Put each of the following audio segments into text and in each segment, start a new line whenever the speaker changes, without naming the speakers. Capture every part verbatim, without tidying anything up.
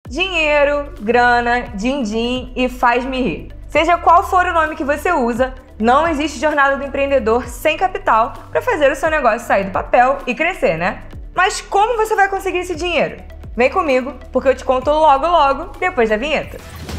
Dinheiro, grana, din-din e faz-me rir. Seja qual for o nome que você usa, não existe jornada do empreendedor sem capital para fazer o seu negócio sair do papel e crescer, né? Mas como você vai conseguir esse dinheiro? Vem comigo, porque eu te conto logo logo depois da vinheta.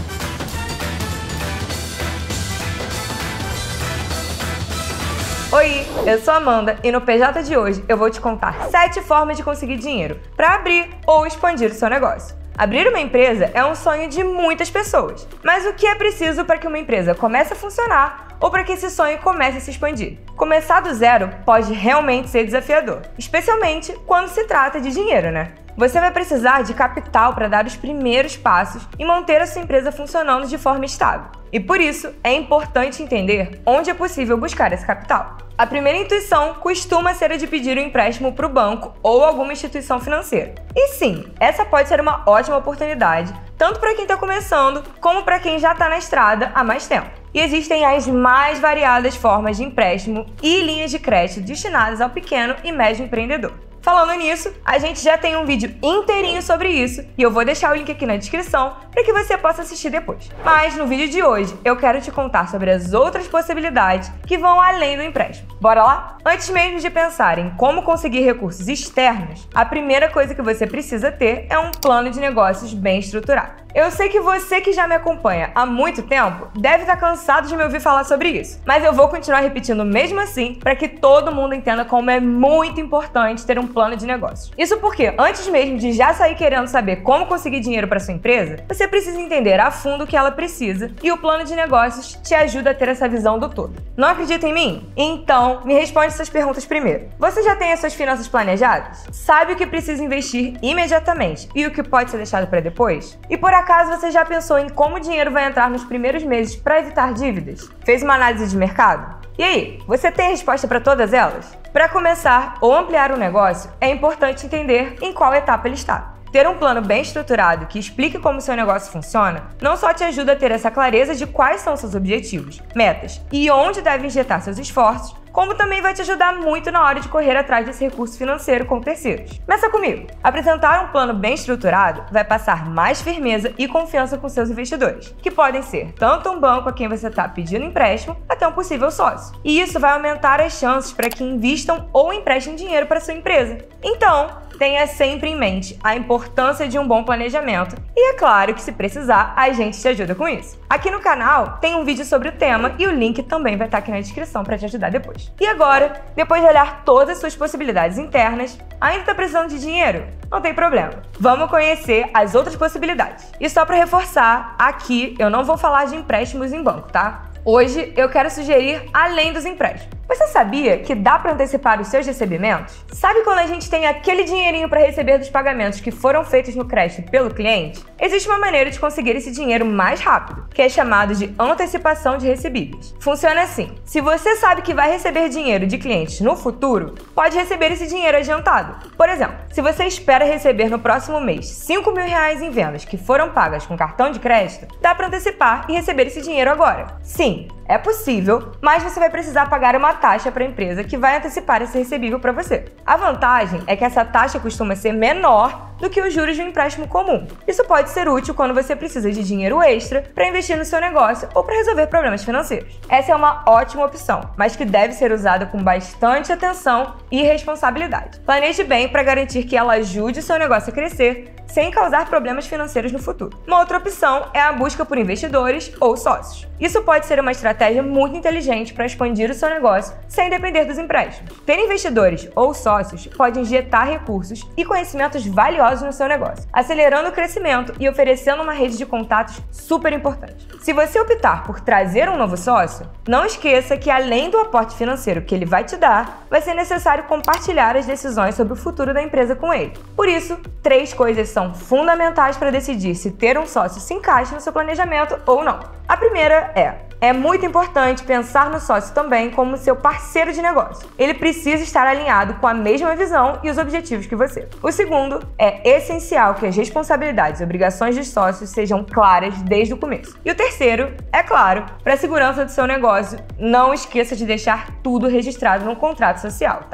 Oi, eu sou a Amanda e no P J de hoje eu vou te contar sete formas de conseguir dinheiro para abrir ou expandir o seu negócio. Abrir uma empresa é um sonho de muitas pessoas, mas o que é preciso para que uma empresa comece a funcionar ou para que esse sonho comece a se expandir? Começar do zero pode realmente ser desafiador, especialmente quando se trata de dinheiro, né? Você vai precisar de capital para dar os primeiros passos e manter a sua empresa funcionando de forma estável. E por isso, é importante entender onde é possível buscar esse capital. A primeira intuição costuma ser a de pedir um empréstimo para o banco ou alguma instituição financeira. E sim, essa pode ser uma ótima oportunidade, tanto para quem está começando, como para quem já está na estrada há mais tempo. E existem as mais variadas formas de empréstimo e linhas de crédito destinadas ao pequeno e médio empreendedor. Falando nisso, a gente já tem um vídeo inteirinho sobre isso e eu vou deixar o link aqui na descrição para que você possa assistir depois. Mas no vídeo de hoje eu quero te contar sobre as outras possibilidades que vão além do empréstimo. Bora lá? Antes mesmo de pensar em como conseguir recursos externos, a primeira coisa que você precisa ter é um plano de negócios bem estruturado. Eu sei que você que já me acompanha há muito tempo deve estar cansado de me ouvir falar sobre isso, mas eu vou continuar repetindo mesmo assim para que todo mundo entenda como é muito importante ter um plano de negócios. Isso porque, antes mesmo de já sair querendo saber como conseguir dinheiro para sua empresa, você precisa entender a fundo o que ela precisa e o plano de negócios te ajuda a ter essa visão do todo. Não acredita em mim? Então, me responde essas perguntas primeiro. Você já tem as suas finanças planejadas? Sabe o que precisa investir imediatamente e o que pode ser deixado para depois? E por acaso você já pensou em como o dinheiro vai entrar nos primeiros meses para evitar dívidas? Fez uma análise de mercado? E aí, você tem a resposta para todas elas? Para começar ou ampliar um negócio, é importante entender em qual etapa ele está. Ter um plano bem estruturado que explique como seu negócio funciona não só te ajuda a ter essa clareza de quais são seus objetivos, metas e onde deve injetar seus esforços, como também vai te ajudar muito na hora de correr atrás desse recurso financeiro com terceiros. Começa comigo! Apresentar um plano bem estruturado vai passar mais firmeza e confiança com seus investidores, que podem ser tanto um banco a quem você está pedindo empréstimo, até um possível sócio. E isso vai aumentar as chances para que invistam ou emprestem dinheiro para sua empresa. Então, tenha sempre em mente a importância de um bom planejamento e é claro que se precisar, a gente te ajuda com isso. Aqui no canal tem um vídeo sobre o tema e o link também vai estar aqui na descrição para te ajudar depois. E agora, depois de olhar todas as suas possibilidades internas, ainda está precisando de dinheiro? Não tem problema. Vamos conhecer as outras possibilidades. E só para reforçar, aqui eu não vou falar de empréstimos em banco, tá? Hoje eu quero sugerir além dos empréstimos. Você sabia que dá para antecipar os seus recebimentos? Sabe quando a gente tem aquele dinheirinho para receber dos pagamentos que foram feitos no crédito pelo cliente? Existe uma maneira de conseguir esse dinheiro mais rápido, que é chamado de antecipação de recebíveis. Funciona assim: se você sabe que vai receber dinheiro de clientes no futuro, pode receber esse dinheiro adiantado. Por exemplo, se você espera receber no próximo mês cinco mil reais em vendas que foram pagas com cartão de crédito, dá para antecipar e receber esse dinheiro agora. Sim, é possível, mas você vai precisar pagar uma taxa para a empresa que vai antecipar esse recebível para você. A vantagem é que essa taxa costuma ser menor do que os juros de um empréstimo comum. Isso pode ser útil quando você precisa de dinheiro extra para investir no seu negócio ou para resolver problemas financeiros. Essa é uma ótima opção, mas que deve ser usada com bastante atenção e responsabilidade. Planeje bem para garantir que ela ajude o seu negócio a crescer sem causar problemas financeiros no futuro. Uma outra opção é a busca por investidores ou sócios. Isso pode ser uma estratégia muito inteligente para expandir o seu negócio sem depender dos empréstimos. Ter investidores ou sócios pode injetar recursos e conhecimentos valiosos no seu negócio, acelerando o crescimento e oferecendo uma rede de contatos super importante. Se você optar por trazer um novo sócio, não esqueça que além do aporte financeiro que ele vai te dar, vai ser necessário compartilhar as decisões sobre o futuro da empresa com ele. Por isso, três coisas são fundamentais para decidir se ter um sócio se encaixa no seu planejamento ou não. A primeira é: é muito importante pensar no sócio também como seu parceiro de negócio. Ele precisa estar alinhado com a mesma visão e os objetivos que você. O segundo, é essencial que as responsabilidades e obrigações dos sócios sejam claras desde o começo. E o terceiro, é claro, para a segurança do seu negócio, não esqueça de deixar tudo registrado no contrato social, tá?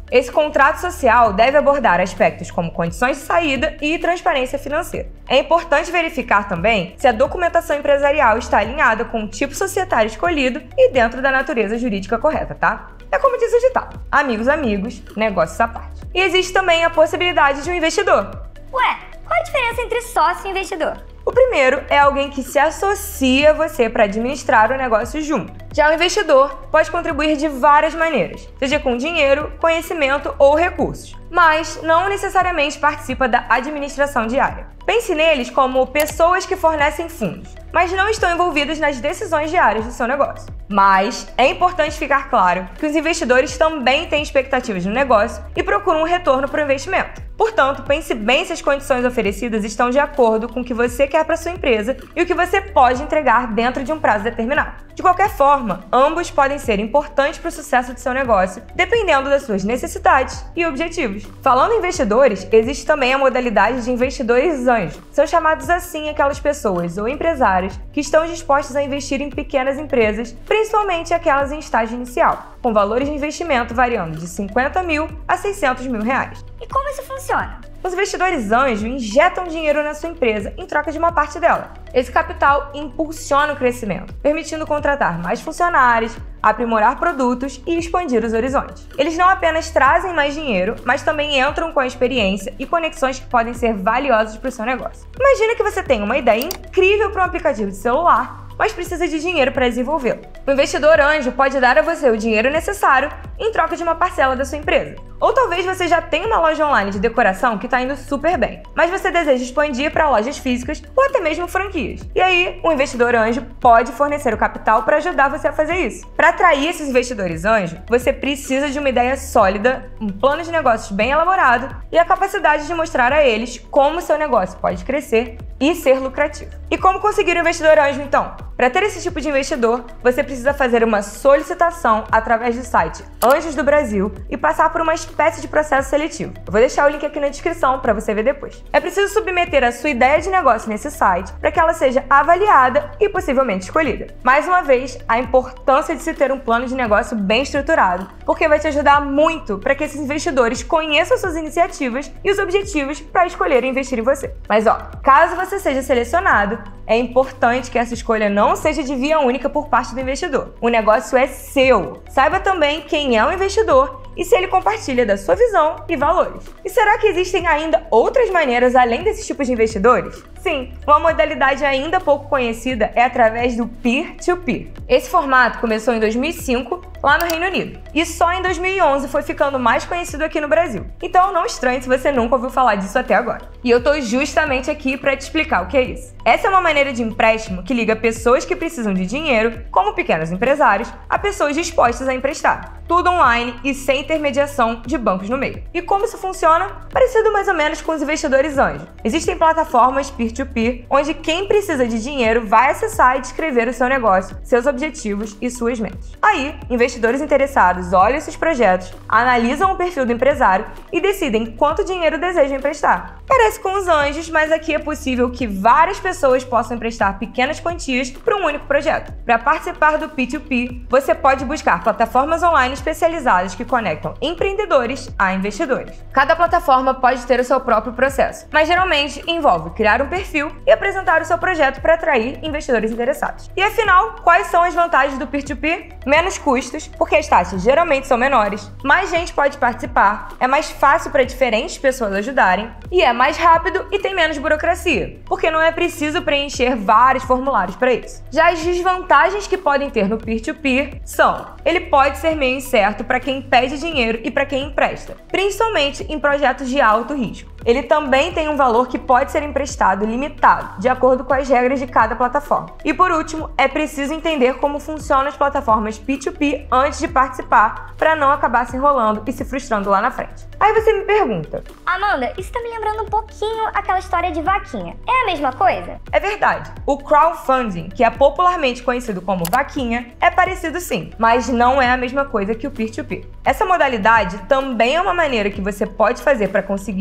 Esse contrato social deve abordar aspectos como condições de saída e transparência financeira. É importante verificar também se a documentação empresarial está alinhada com o tipo societário escolhido e dentro da natureza jurídica correta, tá? É como diz o ditado: amigos, amigos, negócios à parte. E existe também a possibilidade de um investidor.
Ué, qual a diferença entre sócio e investidor?
O primeiro é alguém que se associa a você para administrar o negócio junto. Já o investidor pode contribuir de várias maneiras, seja com dinheiro, conhecimento ou recursos, mas não necessariamente participa da administração diária. Pense neles como pessoas que fornecem fundos, mas não estão envolvidas nas decisões diárias do seu negócio. Mas é importante ficar claro que os investidores também têm expectativas no negócio e procuram um retorno para o investimento. Portanto, pense bem se as condições oferecidas estão de acordo com o que você quer para sua empresa e o que você pode entregar dentro de um prazo determinado. De qualquer forma, ambos podem ser importantes para o sucesso do seu negócio, dependendo das suas necessidades e objetivos. Falando em investidores, existe também a modalidade de investidores anjos. São chamados assim aquelas pessoas ou empresários que estão dispostos a investir em pequenas empresas, principalmente aquelas em estágio inicial, com valores de investimento variando de cinquenta mil a seiscentos mil reais.
E como isso funciona?
Os investidores anjo injetam dinheiro na sua empresa em troca de uma parte dela. Esse capital impulsiona o crescimento, permitindo contratar mais funcionários, aprimorar produtos e expandir os horizontes. Eles não apenas trazem mais dinheiro, mas também entram com a experiência e conexões que podem ser valiosas para o seu negócio. Imagina que você tem uma ideia incrível para um aplicativo de celular, mas precisa de dinheiro para desenvolvê-lo. O investidor anjo pode dar a você o dinheiro necessário em troca de uma parcela da sua empresa. Ou talvez você já tenha uma loja online de decoração que está indo super bem, mas você deseja expandir para lojas físicas ou até mesmo franquias. E aí, o investidor anjo pode fornecer o capital para ajudar você a fazer isso. Para atrair esses investidores anjo, você precisa de uma ideia sólida, um plano de negócios bem elaborado e a capacidade de mostrar a eles como seu negócio pode crescer e ser lucrativo. E como conseguir um investidor anjo, então? Para ter esse tipo de investidor, você precisa fazer uma solicitação através do site Anjos do Brasil e passar por uma espécie de processo seletivo. Eu vou deixar o link aqui na descrição para você ver depois. É preciso submeter a sua ideia de negócio nesse site para que ela seja avaliada e possivelmente escolhida. Mais uma vez, a importância de se ter um plano de negócio bem estruturado, porque vai te ajudar muito para que esses investidores conheçam suas iniciativas e os objetivos para escolherem investir em você. Mas ó, caso você seja selecionado, é importante que essa escolha não seja de via única por parte do investidor. O negócio é seu. Saiba também quem é o investidor e se ele compartilha da sua visão e valores. E será que existem ainda outras maneiras além desses tipos de investidores? Sim, uma modalidade ainda pouco conhecida é através do peer-to-peer. Esse formato começou em dois mil e cinco, lá no Reino Unido, e só em dois mil e onze foi ficando mais conhecido aqui no Brasil. Então não estranhe se você nunca ouviu falar disso até agora. E eu tô justamente aqui para te explicar o que é isso. Essa é uma maneira de empréstimo que liga pessoas que precisam de dinheiro, como pequenos empresários, a pessoas dispostas a emprestar. Tudo online e sem intermediação de bancos no meio. E como isso funciona? Parecido mais ou menos com os investidores anjos. Existem plataformas peer-to-peer, onde quem precisa de dinheiro vai acessar e descrever o seu negócio, seus objetivos e suas metas. Aí, investidores interessados olham esses projetos, analisam o perfil do empresário e decidem quanto dinheiro desejam emprestar. Parece com os anjos, mas aqui é possível que várias pessoas possam emprestar pequenas quantias para um único projeto. Para participar do P dois P, você pode buscar plataformas online especializadas que conectam empreendedores a investidores. Cada plataforma pode ter o seu próprio processo, mas geralmente envolve criar um perfil e apresentar o seu projeto para atrair investidores interessados. E afinal, quais são as vantagens do peer to peer? Menos custos, porque as taxas geralmente são menores, mais gente pode participar, é mais fácil para diferentes pessoas ajudarem e é mais rápido e tem menos burocracia, porque não é preciso preencher vários formulários para isso. Já as desvantagens que podem ter no peer to peer são: ele pode ser meio incerto para quem pede dinheiro e para quem empresta, principalmente em projetos de alto risco. Ele também tem um valor que pode ser emprestado limitado, de acordo com as regras de cada plataforma. E por último, é preciso entender como funcionam as plataformas P dois P antes de participar, para não acabar se enrolando e se frustrando lá na frente. Aí você me pergunta:
Amanda, isso tá me lembrando um pouquinho aquela história de vaquinha. É a mesma coisa?
É verdade. O crowdfunding, que é popularmente conhecido como vaquinha, é parecido sim, mas não é a mesma coisa que o peer to peer. Essa modalidade também é uma maneira que você pode fazer para conseguir o dinheiro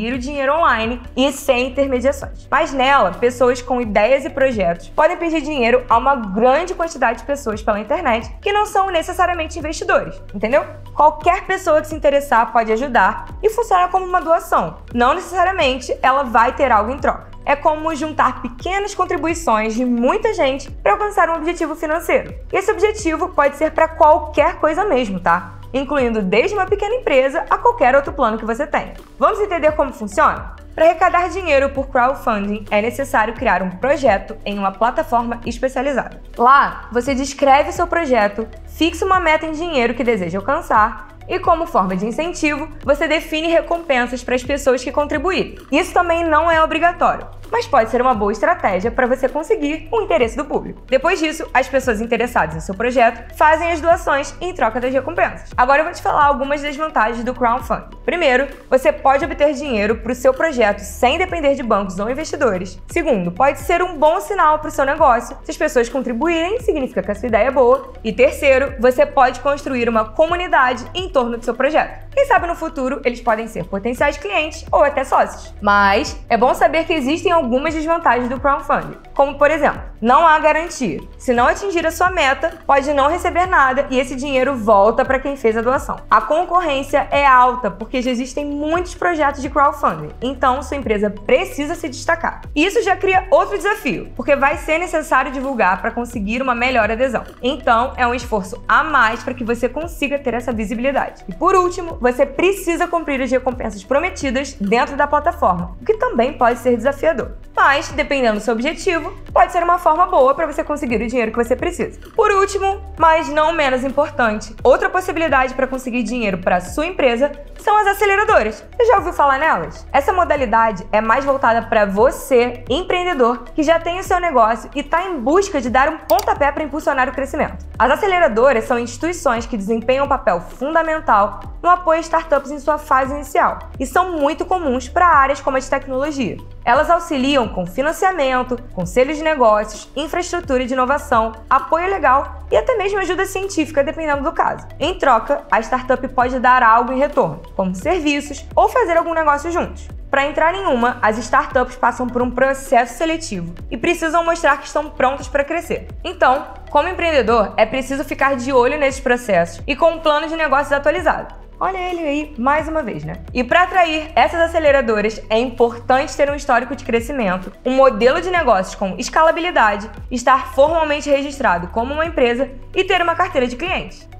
dinheiro online e sem intermediações. Mas nela, pessoas com ideias e projetos podem pedir dinheiro a uma grande quantidade de pessoas pela internet que não são necessariamente investidores, entendeu? Qualquer pessoa que se interessar pode ajudar e funciona como uma doação. Não necessariamente ela vai ter algo em troca. É como juntar pequenas contribuições de muita gente para alcançar um objetivo financeiro. E esse objetivo pode ser para qualquer coisa mesmo, tá? Incluindo desde uma pequena empresa a qualquer outro plano que você tenha. Vamos entender como funciona? Para arrecadar dinheiro por crowdfunding, é necessário criar um projeto em uma plataforma especializada. Lá, você descreve seu projeto, fixa uma meta em dinheiro que deseja alcançar e, como forma de incentivo, você define recompensas para as pessoas que contribuírem. Isso também não é obrigatório, mas pode ser uma boa estratégia para você conseguir o interesse do público. Depois disso, as pessoas interessadas em seu projeto fazem as doações em troca das recompensas. Agora eu vou te falar algumas desvantagens do crowdfunding. Primeiro, você pode obter dinheiro para o seu projeto sem depender de bancos ou investidores. Segundo, pode ser um bom sinal para o seu negócio. Se as pessoas contribuírem, significa que a sua ideia é boa. E terceiro, você pode construir uma comunidade em torno do seu projeto. Quem sabe no futuro eles podem ser potenciais clientes ou até sócios. Mas é bom saber que existem algumas desvantagens do crowdfunding, como por exemplo, não há garantia. Se não atingir a sua meta, pode não receber nada e esse dinheiro volta para quem fez a doação. A concorrência é alta porque já existem muitos projetos de crowdfunding, então sua empresa precisa se destacar. E isso já cria outro desafio, porque vai ser necessário divulgar para conseguir uma melhor adesão. Então é um esforço a mais para que você consiga ter essa visibilidade. E por último, você precisa cumprir as recompensas prometidas dentro da plataforma, o que também pode ser desafiador. Mas, dependendo do seu objetivo, pode ser uma forma boa para você conseguir o dinheiro que você precisa. Por último, mas não menos importante, outra possibilidade para conseguir dinheiro para a sua empresa são as aceleradoras. Você já ouviu falar nelas? Essa modalidade é mais voltada para você, empreendedor, que já tem o seu negócio e está em busca de dar um pontapé para impulsionar o crescimento. As aceleradoras são instituições que desempenham um papel fundamental no apoio a startups em sua fase inicial e são muito comuns para áreas como a de tecnologia. Elas auxiliam com financiamento, conselhos de negócios, infraestrutura de inovação, apoio legal e até mesmo ajuda científica, dependendo do caso. Em troca, a startup pode dar algo em retorno, como serviços ou fazer algum negócio juntos. Para entrar em uma, as startups passam por um processo seletivo e precisam mostrar que estão prontas para crescer. Então, como empreendedor, é preciso ficar de olho nesses processos e com um plano de negócios atualizado. Olha ele aí, mais uma vez, né? E para atrair essas aceleradoras, é importante ter um histórico de crescimento, um modelo de negócios com escalabilidade, estar formalmente registrado como uma empresa e ter uma carteira de clientes.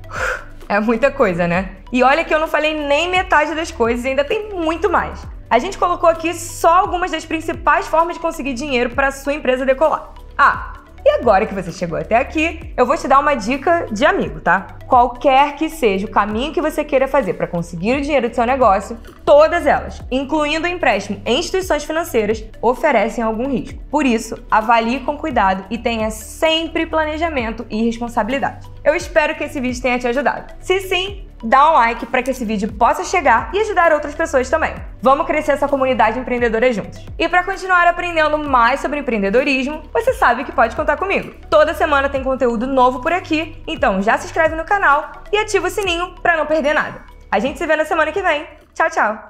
É muita coisa, né? E olha que eu não falei nem metade das coisas e ainda tem muito mais. A gente colocou aqui só algumas das principais formas de conseguir dinheiro para a sua empresa decolar. Ah, e agora que você chegou até aqui, eu vou te dar uma dica de amigo, tá? Qualquer que seja o caminho que você queira fazer para conseguir o dinheiro do seu negócio, todas elas, incluindo o empréstimo em instituições financeiras, oferecem algum risco. Por isso, avalie com cuidado e tenha sempre planejamento e responsabilidade. Eu espero que esse vídeo tenha te ajudado. Se sim, dá um like para que esse vídeo possa chegar e ajudar outras pessoas também. Vamos crescer essa comunidade empreendedora juntos. E para continuar aprendendo mais sobre empreendedorismo, você sabe que pode contar comigo. Toda semana tem conteúdo novo por aqui, então já se inscreve no canal e ativa o sininho para não perder nada. A gente se vê na semana que vem. Tchau, tchau!